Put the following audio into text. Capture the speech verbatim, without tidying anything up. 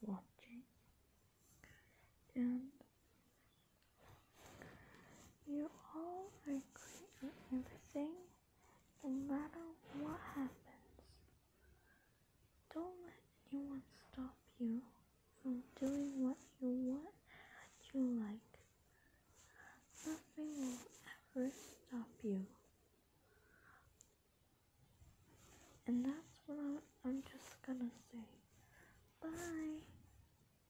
watching, and you all are great at everything, no matter what happens. Don't let anyone stop you from doing what you want and what you like. Nothing will ever stop you. And that's what I'm, I'm just gonna say.